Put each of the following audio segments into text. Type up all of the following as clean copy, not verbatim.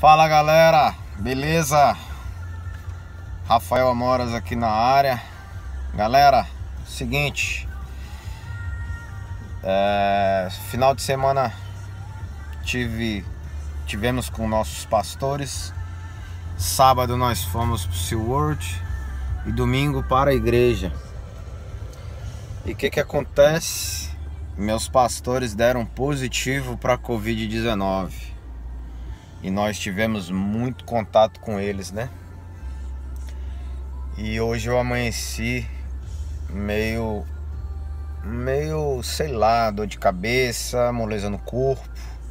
Fala galera, beleza? Rafael Amoras aqui na área. Galera, seguinte, final de semana tivemos com nossos pastores. Sábado nós fomos pro SeaWorld e domingo para a igreja. E o que acontece? Meus pastores deram positivo para a Covid-19 e nós tivemos muito contato com eles, né? E hoje eu amanheci meio, sei lá, dor de cabeça, moleza no corpo.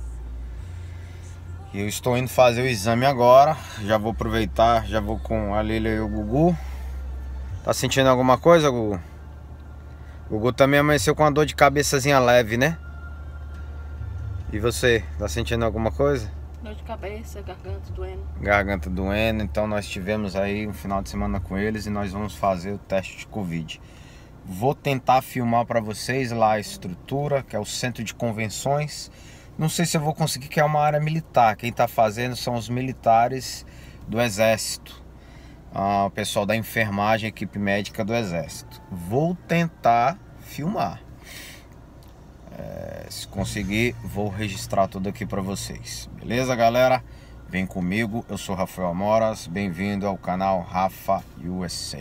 E eu estou indo fazer o exame agora. Já vou aproveitar, já vou com a Lília e o Gugu. Tá sentindo alguma coisa, Gugu? O Gugu também amanheceu com uma dor de cabeçazinha leve, né? E você, tá sentindo alguma coisa? Dor de cabeça, garganta doendo. Garganta doendo, então nós tivemos aí um final de semana com eles e nós vamos fazer o teste de Covid. Vou tentar filmar para vocês lá a estrutura, que é o centro de convenções. Não sei se eu vou conseguir, que é uma área militar. Quem tá fazendo são os militares do Exército. O pessoal da enfermagem, equipe médica do Exército. Vou tentar filmar. Se conseguir, vou registrar tudo aqui para vocês. Beleza, galera? Vem comigo, eu sou Rafael Amoras. Bem-vindo ao canal Rafa USA.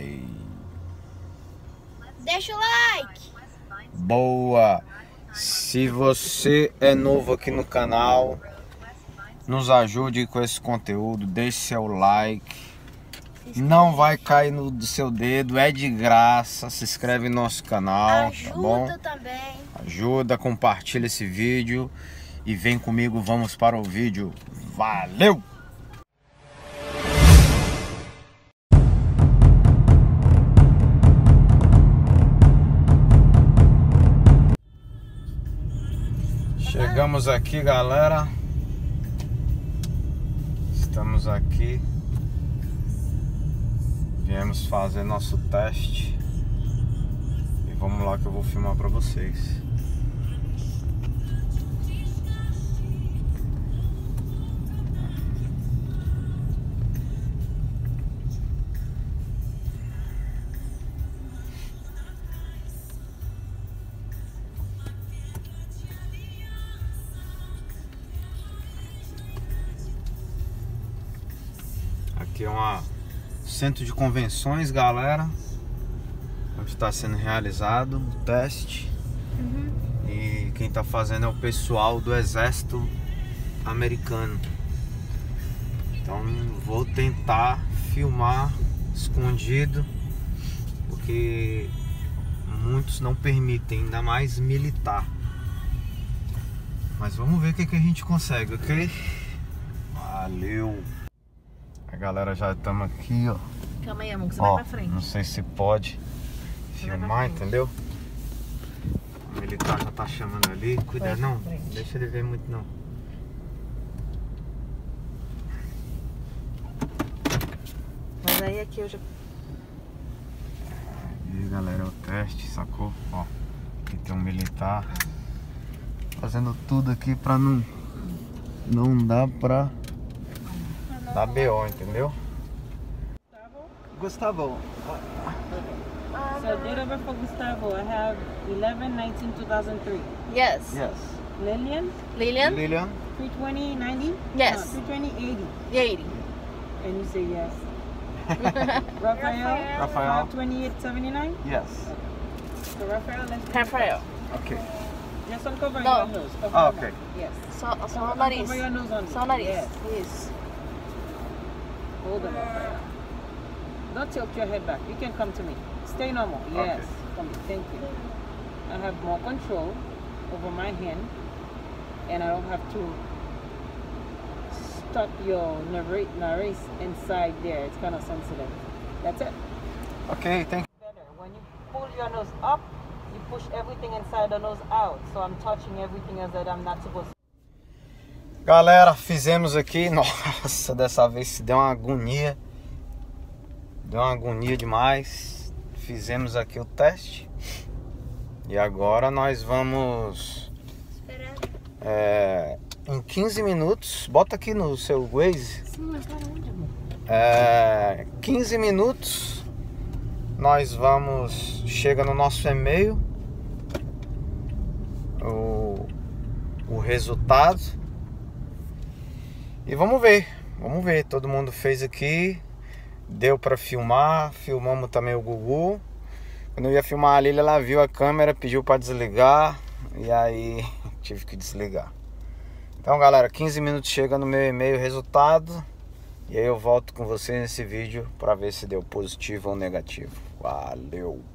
Deixa o like! Boa! Se você é novo aqui no canal, nos ajude com esse conteúdo. Deixe seu like. Não vai cair do seu dedo, é de graça. Se inscreve no nosso canal, tá bom? Ajuda também. Ajuda, compartilha esse vídeo e vem comigo, vamos para o vídeo. Valeu! Chegamos aqui, galera. Estamos aqui. Viemos fazer nosso teste. E vamos lá que eu vou filmar pra vocês. Aqui é um centro de convenções, galera, onde está sendo realizado o teste. E quem está fazendo é o pessoal do Exército Americano. Então vou tentar filmar escondido, porque muitos não permitem, ainda mais militar. Mas vamos ver o que a gente consegue, ok? Valeu! A galera, já estamos aqui, ó. Calma aí, amor, que você vai pra frente. Não sei se pode filmar, entendeu? O militar já tá chamando ali. Cuidado, não deixa ele ver muito, não. Mas aí aqui eu já... E aí, galera, é o teste, sacou? Ó, aqui tem um militar fazendo tudo aqui pra não dar pra dar BO, entendeu? Gustavo. So date of birth for Gustavo, I have 11/19/2003. Yes. Yes. Lillian, Lilian? Lilian? 320/90. Yes. 320/80. 80. And you say yes. Raphael, Rafael? 528/79. Yes. So Raphael, let's Rafael. Ok. just uncover No. your nose. Cover Ah, your ok. mouth. Yes. Só o nariz. Cover your nose only. Só o nariz. Yes. Isso. Hold on, Raphael. Don't tilt your head back. You can come to me. Stay normal. Yes. Come. Thank you. I have more control over my hand, and I don't have to stuck your narase inside there. It's kind of sensitive. That's it. Ok, thank you. Better. When you pull your nose up, you push everything inside the nose out. So I'm touching everything else that I'm not supposed to. Galera, fizemos aqui. Nossa, dessa vez se deu uma agonia. Deu uma agonia demais. Fizemos aqui o teste. E agora nós vamos em 15 minutos, bota aqui no seu Waze. Sim, mas tá onde, amor? 15 minutos nós vamos, chega no nosso e-mail o resultado e vamos ver, todo mundo fez aqui, deu para filmar, filmamos também o Gugu. Quando eu ia filmar a Lília, ela viu a câmera, pediu para desligar e aí tive que desligar. Então galera, 15 minutos chega no meu e-mail o resultado. E aí eu volto com você nesse vídeo para ver se deu positivo ou negativo. Valeu!